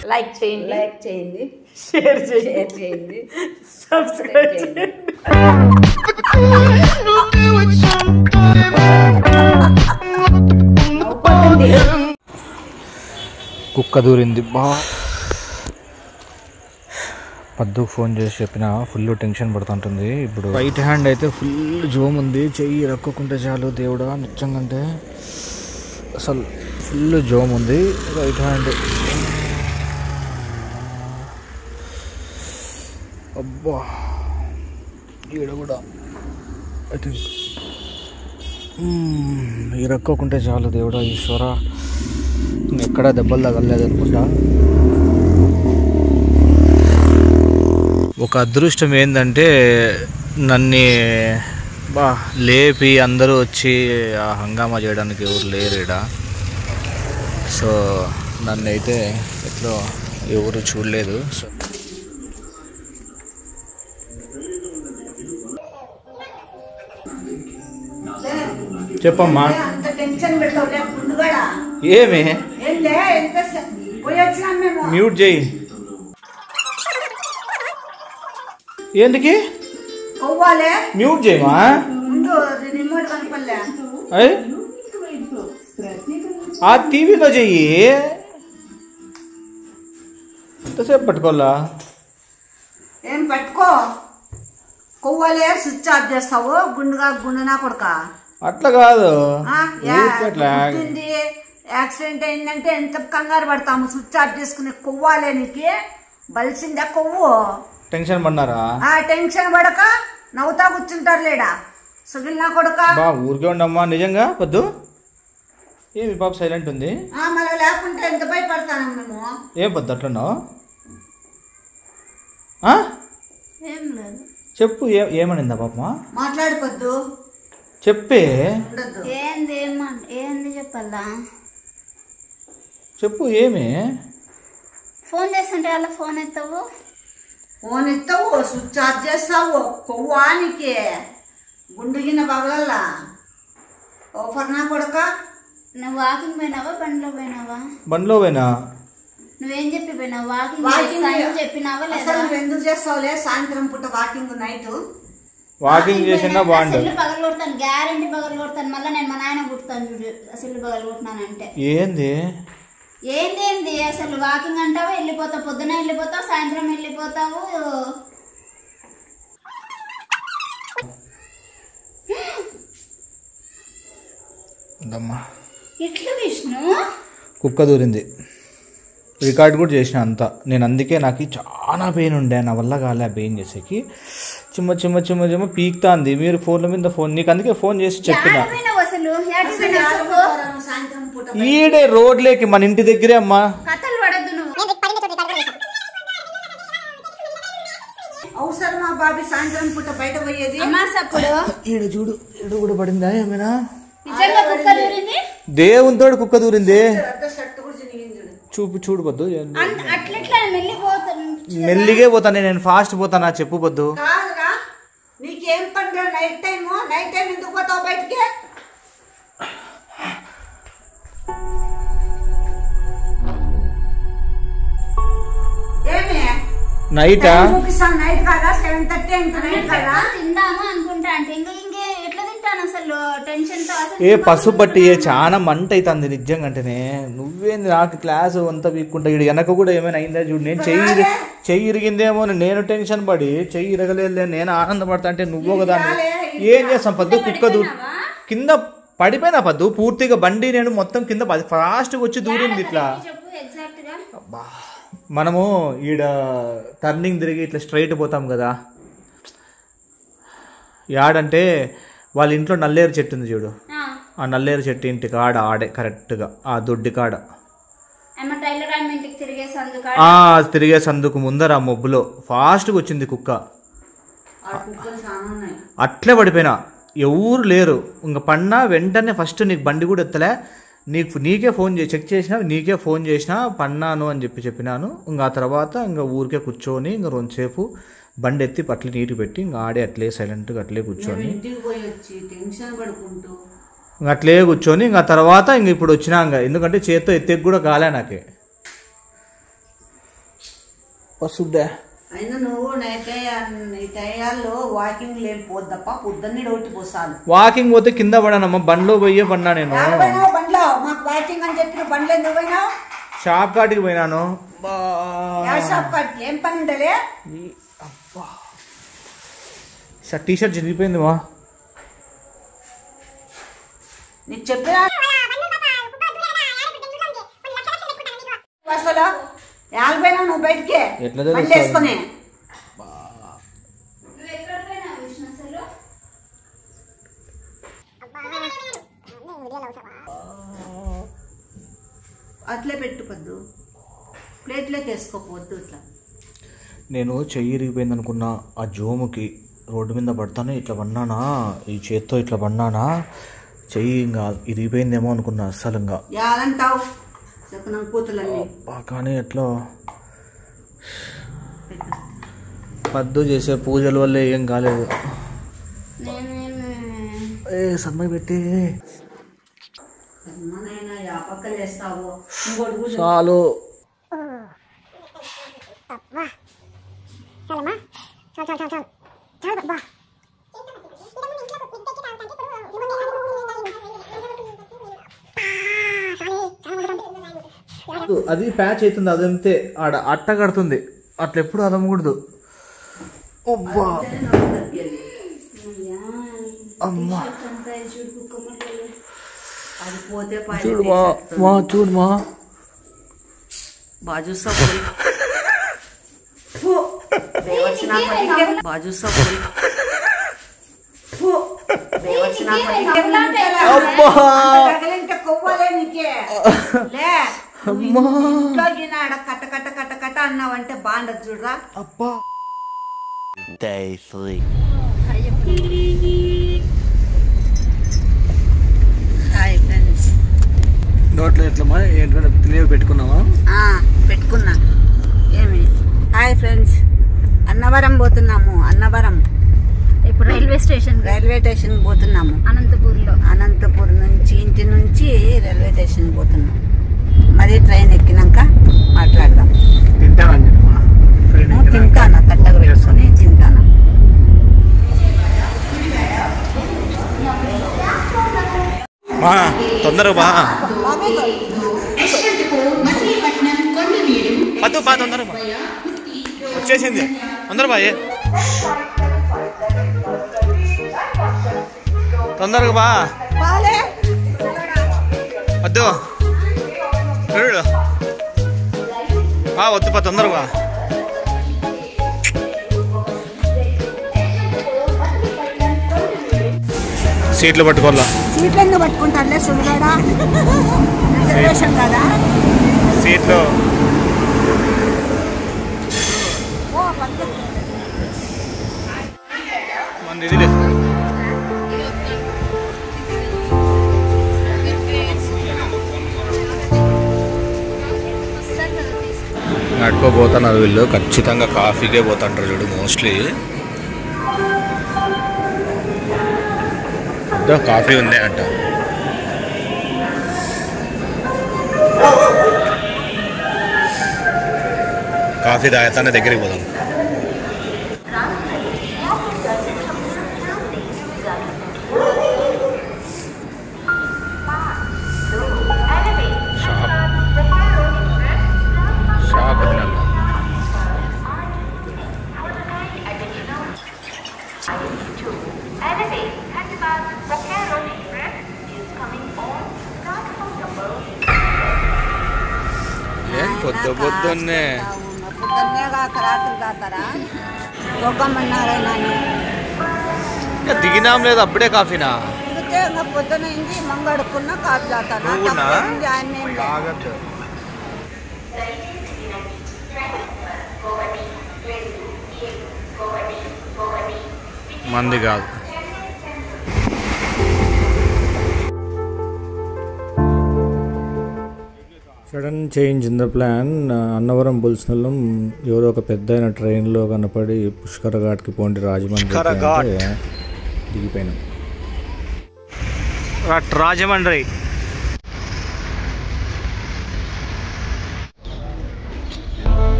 Like చేయండి share చేయండి subscribe చేయండి. కుక్క దూరింది బా. పద్దుకు ఫోన్ చేసి చెప్పిన ఫుల్ టెన్షన్ పడుతుంటుంది. ఇప్పుడు రైట్ హ్యాండ్ అయితే ఫుల్ జోమ్ ఉంది. చెయ్యి రక్కుంటే చాలు దేవుడా నిజంగా అసలు ఫుల్ జోమ్ ఉంది రైట్ హ్యాండ్. అబ్బా ఈడ కూడా ఐ థింక్ ఈ రక్కుంటే చాలు దేవుడా ఈశ్వర. ఎక్కడా దెబ్బలు తగలలేదు అనుకుంటా. ఒక అదృష్టం ఏంటంటే నన్ను బా లేపి అందరూ వచ్చి ఆ హంగామా చేయడానికి ఎవరు లేరు ఈడ. సో నన్ను అయితే ఎట్లో ఎవరు చూడలేదు. సో చెప్పమ్మా. ఏమి మ్యూట్ చేయి. ఎందుకు మ్యూట్ చేయమా? ఆ టీవీలో చెయ్యి. ఎంతసేపు పట్టుకోవాలా? ఏం పట్టుకో కొవ్వాలే స్విచ్ ఆఫ్ చేస్తావు. గుండునా కొడుక అట్లా కాదు. యాక్సిడెంట్ అయిందంటే ఎంత కంగారు పడతాము. స్విచ్ ఆఫ్ చేసుకునే కొవ్వాలే నీకు బలిసిందా కొవ్వు? టెన్షన్ పడినారా? టెన్షన్ పడక నవ్వుతా కూర్చుంటారు లేడా సుగిలినా కొడుక. బా ఊరికే ఉండమ్మా నిజంగా పొద్దు. ఏమి పాప సైలెంట్ ఉంది? మళ్ళీ లేకుంటే ఎంత భయపడతాను మేము. ఏం పొద్దు అట్లున్నావు? చెప్పు ఏమనిందా పాపమా? మాట్లాడిపోద్దు చెప్పే. ఏంది చెప్పాలా? చెప్పు ఏమి? ఫోన్ చేస్తుంటే అలా ఫోన్ ఎత్తావు స్విచ్ ఆఫ్ చేస్తావు. కొవ్వానికి గుండుగిన పగలల్లా ఓఫర్నా కొడుక. నువ్వు వాకింగ్ పోయినావా బండిలో పోయినావా? బండిలో పోయినా. నువ్వేం చెప్పి పోయినావు? వాకింగ్ చెప్పినావా లేదా? ఎందుకు చేస్తావులే సాయంత్రం పూట వాకింగ్ నైట్ వాకింగ్ చేసినా బాగుంటుంది. సెల్లు పగలు కొడతాను, గ్యారెంటీ పగలు కొడతాను. మళ్ళీ నేను మా నాయన కుడతాను చూడు సెల్లు పగలు కొట్టినానంటే. ఏంది అసలు వాకింగ్ అంటావా? వెళ్ళిపోతావు, పొద్దున వెళ్ళిపోతావు, సాయంత్రం వెళ్ళిపోతావు. ఎట్లా విష్ణు? కుక్క దూరింది. రికార్డ్ కూడా చేసిన అంతా నేను. అందుకే నాకు చాలా పెయిన్ ఉండే, నా వల్ల కాలే ఆ పెయిన్ చేసేకి. చిమ్మ చిమ్మ చిమ్మ చిమ్మ పీక్తాంది. మీరు ఫోన్ల మీద ఫోన్, నీకు అందుకే ఫోన్ చేసి చెప్పిన. ఈడే రోడ్లేకి మన ఇంటి దగ్గరే అమ్మా. అవసరమా బాబీ సాయంత్రం పూట బయట పోయేది? ఈడ చూడు, ఈడ కూడా పడిందా ఏమైనా? కుక్క దేవునితోడు కుక్క దూరింది. చూడు పొద్దు. మెల్లిగే పోతాను నేను, ఫాస్ట్ పోతానా చెప్పు పొద్దు. నీకేం పని? నైట్ టైం ఎందుకు పోతావు బయటికి? నైట్ నైట్ కాదా 7:30 నైట్ కాదా? తిందామా అనుకుంటా అంటే ఇంకా ఎట్లా తింటాను అసలు టెన్షన్ తో. ఏ పసుపు పట్టి చాలా మంట అవుతుంది నిజంగా. అంటేనే నువ్వేంది నాకు క్లాస్ అంతా వీక్కుంటా. ఇడు వెనక కూడా ఏమైనా అయిందా చూడు. నేను చెయ్యి ఇరిగిందేమో నేను టెన్షన్ పడి చెయ్యి ఇరగలేదు నేను ఆనందపడతా అంటే నువ్వు కదా ఏం చేస్తాం పద్దు. కుక్క కింద పడిపోయినా పద్దు పూర్తిగా. బండి నేను మొత్తం కింద ఫాస్ట్గా వచ్చి దూరింది ఇట్లా. అబ్బా మనము ఈడ టర్నింగ్ తిరిగి ఇట్లా స్ట్రైట్ పోతాం కదా. యాడంటే వాళ్ళ ఇంట్లో నల్లేరు చెట్టు ఉంది చూడు. ఆ నల్లేరు చెట్టు ఇంటి కాడ ఆడే కరెక్ట్గా ఆ దొడ్డి కాడ తిరిగే సందుకు ముందర ఆ మొబ్బులో ఫాస్ట్గా వచ్చింది కుక్క. అట్లే పడిపోయినా, ఎవరు లేరు. ఇంకా పడినా వెంటనే ఫస్ట్ నీకు బండి కూడా ఎత్తలే, నీకే ఫోన్ చెక్ చేసినా, నీకే ఫోన్ చేసినా పన్నాను అని చెప్పినాను. ఇంకా ఆ తర్వాత ఇంకా ఊరికే కూర్చొని ఇంకా రెండుసేపు బండి ఎత్తి పట్ల నీటి పెట్టి ఇంకా ఆడే అట్లే సైలెంట్గా అట్లే కూర్చొని అట్లే కూర్చొని ఇంకా తర్వాత ఇంక ఇప్పుడు వచ్చినా ఇంకా ఎందుకంటే చేత్తో ఎత్తేకి కూడా కాలే నాకే. వస్తుందే. అయినా నువ్వు ఈ టయాల్లో వాకింగ్ లేకపోద్దప్ప పొద్దున్నే డౌట్ పోసాను. వాకింగ్ పోతే కింద పడానమ్మా, బండ్లో పోయే పడినా నేను. బండ్లో మాకు వాకింగ్ అని చెప్పి బండ్లో ఎందుకు పోయినావు? షాప్ కాటికి పోయినాను. షాప్ కాటికి ఏం పని ఉండలే? టీ షర్ట్ చిరిగిపోయింది మా. నీకు చెప్పినా అసలు యాభైనా నువ్వు బయటికి బండి వేసుకొని అట్లే పెట్టుకోద్దు, ప్లేట్లోకి వేసుకోపోద్దు. ఇట్లా నేను చెయ్యి ఇరిగిపోయింది అనుకున్నా. ఆ జోముకి రోడ్డు మీద పడతానే ఇట్లా పడినానా, ఈ చేత్తో ఇట్లా పడినానా, చెయ్యి ఇంకా ఇరిగిపోయిందేమో అనుకున్నా. అస్సలు ఇంకా యాలంటావు కూతులన్నీ. కానీ ఎట్లా పద్దు చేసే పూజల వల్ల ఏం కాలేదు. సమ్మై పెట్టి చాలు. అది ప్యాచ్ అవుతుంది, అదంతే ఆడ అట్ట కడుతుంది. అట్లా ఎప్పుడు అదమ్మకూడదు. అమ్మా చూడుమా, మా చూడుమా, బాజు కొవ్వలే నీకే కట్ట కట్ట కట్ట కట్ట అన్నావంటే బాగుండదు చూడరా. అబ్బా హాయ్ ఫ్రెండ్స్. నోట్లో ఎట్లమ్మా ఏంటంటే తెలియ పెట్టుకున్నావా? పెట్టుకున్నా. ఏమి హాయ్ ఫ్రెండ్స్, అన్నవరం పోతున్నాము. అన్నవరం ఇప్పుడు రైల్వే స్టేషన్ పోతున్నాము. అనంతపూర్ నుంచి ఇంటి నుంచి రైల్వే స్టేషన్ పోతున్నాం. మరి ట్రైన్ ఎక్కినాక మాట్లాడదాం. తింటానా, కట్టగా వేసుకొని తింటానా. తొందరగా బా, తొందరగా వచ్చేసింది. తొందర బాయే, తొందరగా బా. వద్దు వద్దు, తొందరగా. సీట్లు పట్టుకోవాలా? సీట్లు ఎందుకు పట్టుకుంటారులే సులుగాడా, రిజర్వేషన్ కదా సీట్లు. మంది ఇది నడుకోపోతున్నారు వీళ్ళు. ఖచ్చితంగా కాఫీకే పోతుంటారు చూడు మోస్ట్లీ. కాఫీ ఉంది అంట. కాఫీ తాగుతానే దగ్గరికి పోదాం. పొద్దున్నే రాత్రి తాతారా దిగినాం లేదు, అప్పుడే కాఫీనా? పొద్దున మంగడుకున్నా కాఫీ తాతాను. మంది కాదు. Sudden change in the plan. Annavaram బుల్స్నల్లం ఎవరో ఒక పెద్ద అయిన ట్రైన్లో కనపడి పుష్కర ఘాట్కి పోండి రాజమండ్రి దిగిపోయినాం. రాజమండ్రి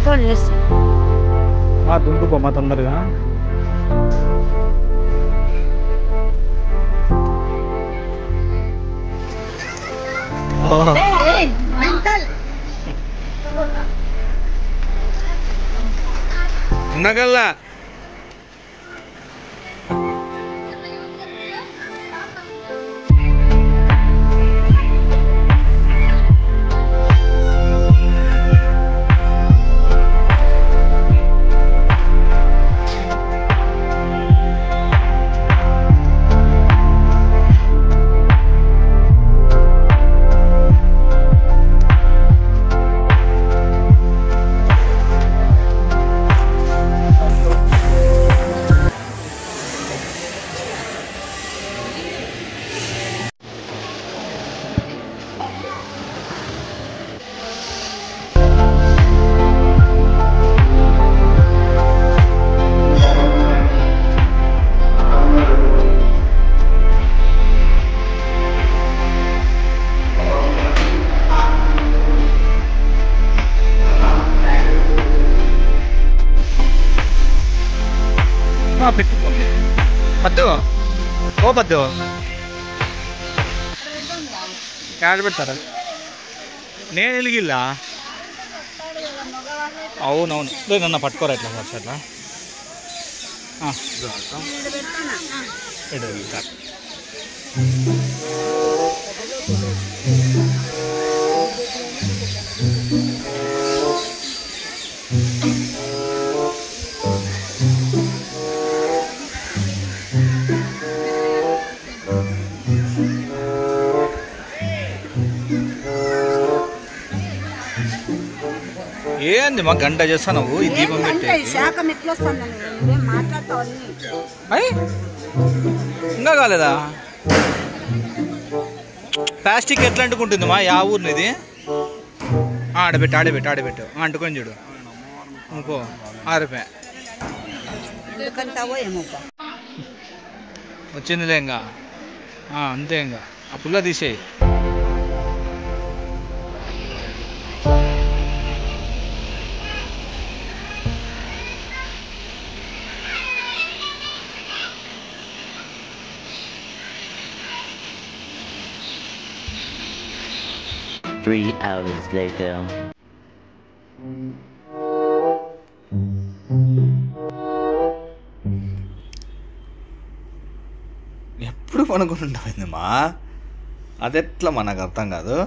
కంట్రోల్ చేసి దుంపుకోమ్మా తొందరగా. ఉండగల్లా పెట్టుకో పద్దు ఓ పద్దు యాడ్ పెడతారా నేను వెలిగిల్లా అవునవును లేదన్నా పట్టుకోరా ఎట్లా ఫస్ట్ అట్లా ఏంది మా గంట చేస్తా నువ్వు ఈ దీపం ఇంకా కాలేదా? ప్లాస్టిక్ ఎట్లా అంటుకుంటుంది మా యా ఊరిని ఇది? ఆడబెట్టు అంటుకొని చూడు ఇంకో 6 రూపాయ వచ్చిందిలే ఇంకా అంతే ఇంకా ఆ పుల్ల తీసేయి. Three hours later. ఎప్పుడు పనుకుంటుంటామా? అదెట్లా మనకు అర్థం కాదు.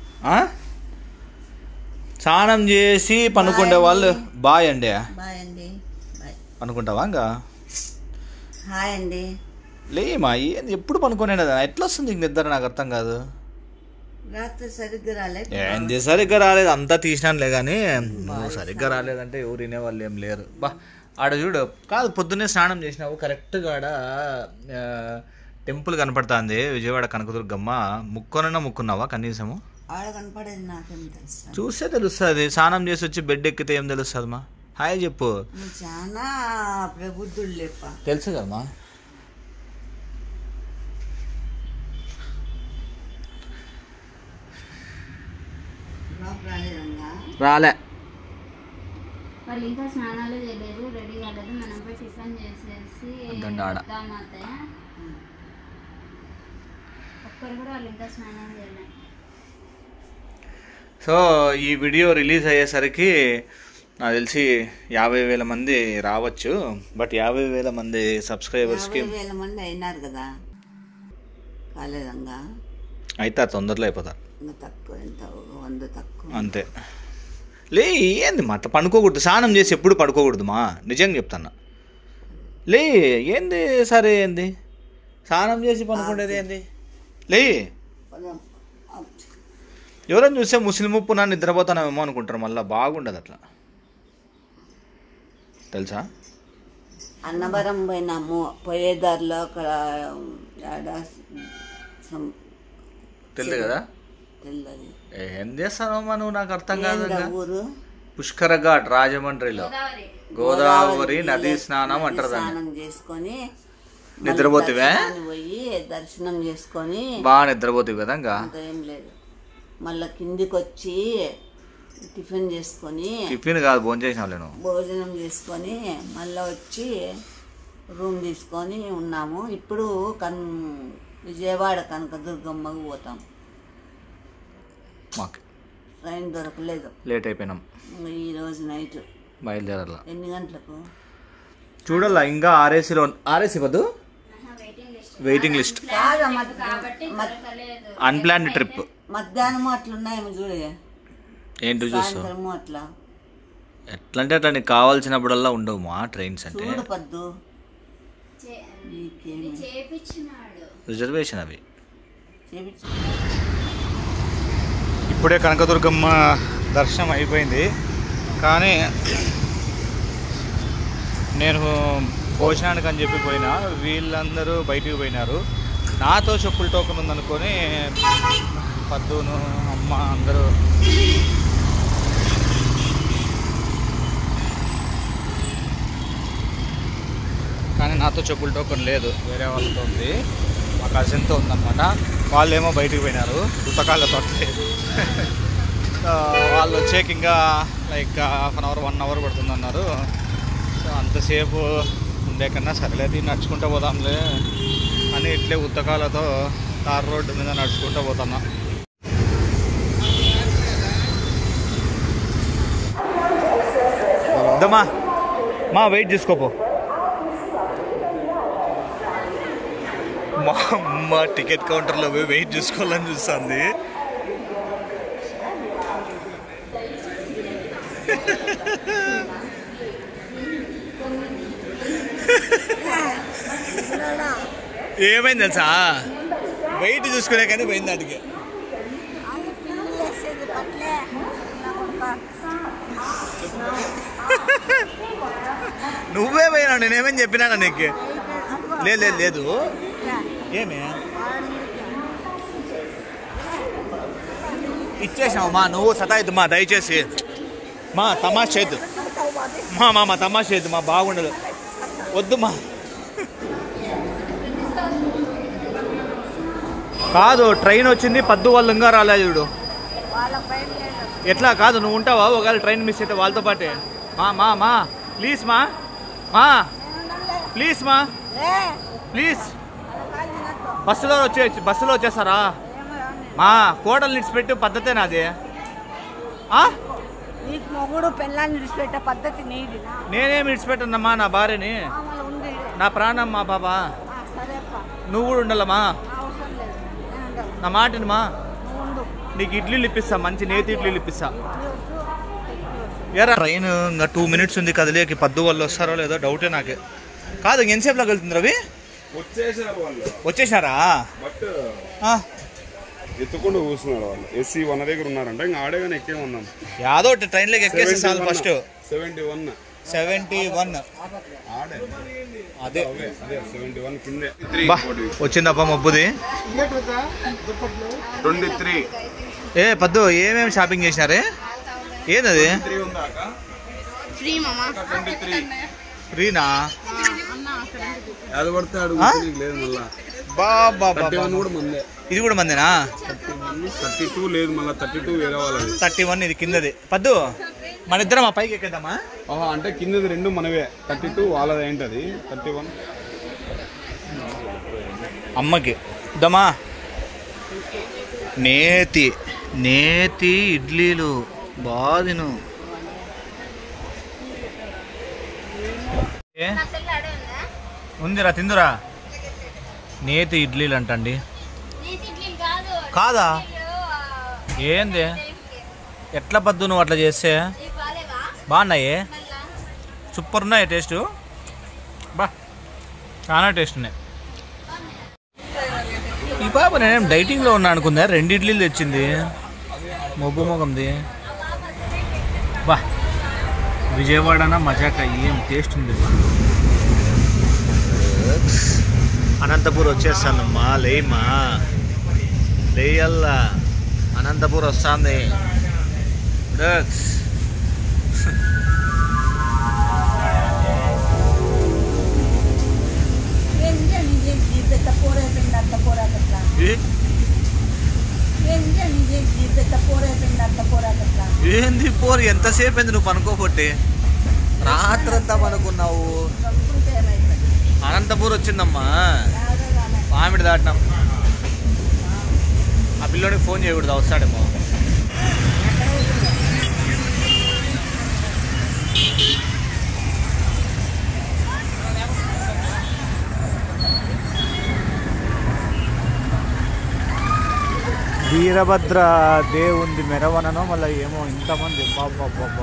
స్నానం చేసి పనుకుండే వాళ్ళు బాయ్ అండి అనుకుంటావా? ఇంకా హాయ్ అండి లేమా ఎప్పుడు పనుకునే ఎట్లా వస్తుంది ఇంక నిద్ర? నాకు అర్థం కాదు. రాత్రి సరిగ్గా రాలేదు. ఏంది సరిగ్గా రాలేదు? అంతా తీసినానులే కానీ నువ్వు సరిగ్గా రాలేదంటే ఎవరు వినేవాళ్ళు ఏం లేరు. బా ఆడ చూడు కాదు పొద్దున్నే స్నానం చేసినావు కరెక్ట్గా ఆడ టెంపుల్ కనపడుతుంది విజయవాడ కనకదుర్గమ్మ. ముక్కున్నావా కనీసము? ఆడ కనపడేది నాకేం తెలుసు? చూస్తే తెలుస్తుంది. స్నానం చేసి వచ్చి బెడ్ ఎక్కితే ఏం తెలుస్తుంది మా? హాయ్ చెప్పు. చాలా ప్రబుద్ధుడు లేప తెలుసు కదమ్మా. రాలే వాళ్ళు ఇంకా స్నానాలు చేయలేదు, రెడీ కాలేదు. మనం పోయి టిఫిన్ చేసేసి ఒక్కరు కూడా వాళ్ళు ఇంకా స్నానం చేయలేదు. సో ఈ వీడియో రిలీజ్ అయ్యేసరికి నాకు తెలిసి 50,000 మంది రావచ్చు. బట్ 50,000 మంది సబ్స్క్రైబర్స్కి 50,000 మంది అయినారు కదా, కాలేదంగా అయితే తొందరలో అయిపోతారు. తక్కువ ఎంత 100 తక్కువ అంతే. లే ఏంది మా అట్లా పడుకోకూడదు. స్నానం చేసి ఎప్పుడు పడుకోకూడదు మా, నిజంగా చెప్తాను. లే ఏంది సరే ఏంది స్నానం చేసి పనుకునేది ఏంది? లే ఎవరైనా చూస్తే ముస్లిం ఉప్పు నా నిద్రపోతానేమో అనుకుంటారు, మళ్ళీ బాగుండదు అట్లా తెలుసా. అన్నవరం పోయినాము, పోయేదారిలో అక్కడ తెలియదు కదా. తెలియదు ఏం చేస్తానమ్మా నువ్వు, నాకు అర్థం కాదు. ఊరు పుష్కర ఘాట్ రాజమండ్రిలో గోదావరి నదీ స్నానం అంటారు. స్నానం చేసుకొని నిద్రపోతివే? పోయి దర్శనం చేసుకొని బాగా నిద్రపోతివి కదా. ఇంకా ఏం లేదు, మళ్ళా కిందికి వచ్చి టిఫిన్ చేసుకొని టిఫిన్ కాదు భోజనం చేసినావు నేను భోజనం చేసుకొని మళ్ళీ వచ్చి రూమ్ తీసుకొని ఉన్నాము. ఇప్పుడు విజయవాడ కనకదుర్గమ్మకు పోతాం. మాకు ట్రైన్ దొరకలేదు, లేట్ అయిపోయినాం. ఈరోజు నైట్ బయలుదేరాల. ఎన్ని గంటలకు చూడాలా ఇంకా ఆర్ఏసీ వద్దు. Waiting list unplanned trip. మధ్యాహ్నం అట్లున్నాయేమో చూడ, ఏంటి చూస్తావు సాయంత్రము అట్లా. ఎట్లా అంటే అట్లా నీకు కావాల్సినప్పుడల్లా ఉండవు మా ట్రైన్స్ అంటే. చూడు పద్దు, రిజర్వేషన్ అవి. చేపించు. ఇప్పుడే కనకదుర్గమ్మ దర్శనం అయిపోయింది, కానీ నేను భోజనానికి అని చెప్పి పోయినా, వీళ్ళందరూ బయటికి పోయినారు. నాతో చెప్పుల టోకెన్ ఉందనుకొని పద్దును అమ్మ అందరూ కానీ నాతో చెప్పుల టోకెన్ లేదు, వేరే వాళ్ళతో ఉంది, మా కజిన్తో ఉందన్నమాట. వాళ్ళేమో బయటికి పోయినారు పుస్తకాలతో. వాళ్ళు వచ్చేకి ఇంకా like half an hour 1 hour పడుతుందన్నారు. సో అంతసేపు ఉండే కన్నా సరేలేదు నడుచుకుంటూ పోదాంలే అని ఇట్లే ఉత్తకాలతో తార్ రోడ్డు మీద నడుచుకుంటూ పోతున్నా. దమ్మా మా వెయిట్ చేసుకోపో. మా అమ్మ టికెట్ కౌంటర్లో పోయి వెయిట్ చేసుకోవాలని చూస్తుంది. ఏమైంది తెలుసా, వెయిట్ చూసుకునే కానీ పోయింది అడిగి. నువ్వే పోయినావు, నేనేమేం చెప్పినా నీకు? లేదు లేదు ఏమే ఇచ్చేసావు మా, నువ్వు సతాయిద్దు మా, దయచేసి మా తమాషా చేయద్దు మా తమాషా చేయద్దు మా, బాగుండదు వద్దు మా. కాదు ట్రైన్ వచ్చింది, పద్దు వాళ్ళు ఇంకా రాలేదు చూడు. ఎట్లా కాదు నువ్వు ఉంటావా ఒకవేళ ట్రైన్ మిస్ అయితే వాళ్ళతో పాటే? మా ప్లీజ్ మా ప్లీజ్ మా ప్లీజ్. బస్సులో వచ్చేస్తారా మా? కోడలు నిడిచిపెట్టే పద్ధతే నాది. మొగుడు పెళ్ళాన్ని విడిచిపెట్టే పద్ధతి నీది. నేనేం విడిచిపెట్టనమ్మా నా భార్యని, నా ప్రాణం మా బాబా. నువ్వు కూడా ఉండాలమ్మా, నా మాటని మా. నీకు ఇడ్లీలు ఇప్పిస్తా, మంచి నేతి ఇడ్లీలు ఇప్పిస్తా. ఎరా ట్రైన్ ఇంకా 2 minutes ఉంది కదిలేకి, పద్దు వాళ్ళు వస్తారో లేదో డౌటే నాకే. కాదు ఎంతసేపులో వెళ్తుంది రవి? వచ్చేసారా? ఎత్తుకుంటూ కూర్చున్నారు వాళ్ళు. ఎస్సీ 1 దగ్గర ఉన్నారంట, ఇంకా ఆడే కానీ ఎక్కే ఉన్నాం. యాదో ట్రైన్లోకి ఎక్కేసి చాలు. ఫస్ట్ 71 అదే 71 కిందే. వచ్చిందప్ప మబ్బుది. 23 ఏ పద్దు ఏమేమి షాపింగ్ చేసినారే? ఏందది? ఫ్రీనా? అది పడితే అడుగు లేదు మళ్ళా. ఇది కూడా మందేనా? 32 లేదు మళ్ళీ, 32 వేరే వాళ్ళది. 31 ఇది కిందది. పద్దు మన ఇద్దరం ఆ పైకి ఎక్కేద్దామా? అంటే కిందది 2 మనవే, 32 వాళ్ళది ఏంటది 31. అమ్మకి ఇద్దామా? నేతి ఇడ్లీలు బాదిను. ఉందిరా తిందురా. నేతి ఇడ్లీలు అంటండి. కాదా? ఏంది ఎట్లా పద్దు నువ్వు అట్లా చేస్తే? బాగున్నాయి, సూపర్ ఉన్నాయి, టేస్ట్ బా చాలా టేస్ట్ ఉన్నాయి. ఈ పాప నేనేం డైటింగ్లో ఉన్నా అనుకుందా, 2 ఇడ్లీలు తెచ్చింది మొగ్గు మొగంది. బా విజయవాడనా మజాక, ఏం టేస్ట్ ఉంది. అనంతపూర్ వచ్చేస్తానమ్మా, లేమ్మా లేయల్లా. అనంతపూర్ వస్తుంది. ఏంది పోరు ఎంతసేపు అయింది నువ్వు పనుకోబట్టి? రాత్రంతా పనుకున్నావు. అనంతపూర్ వచ్చిందమ్మా, పామిడి దాటినాం. ఆ పిల్లోడికి ఫోన్ చేయకూడదు, వస్తాడేమో. వీరభద్ర దేవుంది మెరవనను మళ్ళీ ఏమో ఇంతమంది. బాబా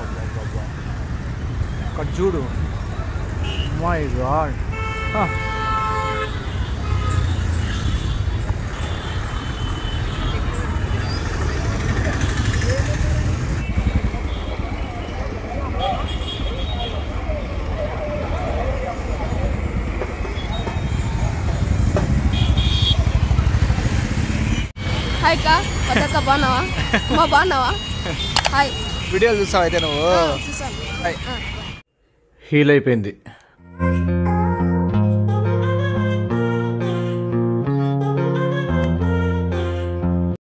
అక్కడ చూడు, మై గాడ్. హాయ్ కా పదక్క బాగున్నావా? మా బాగున్నావా? హాయ్. వీడియోలు చూస్తావు అయితే నువ్వు? చూసాను. హీల్ అయిపోయింది.